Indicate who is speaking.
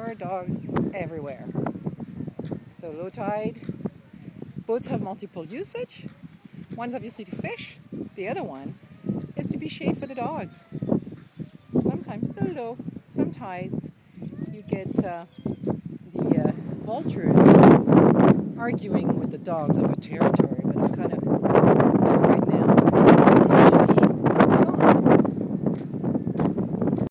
Speaker 1: are dogs everywhere. So low tide, boats have multiple usage. One's obviously to fish, the other one is to be shade for the dogs. Sometimes below some tides you get the vultures arguing with the dogs over territory, but I'm kind of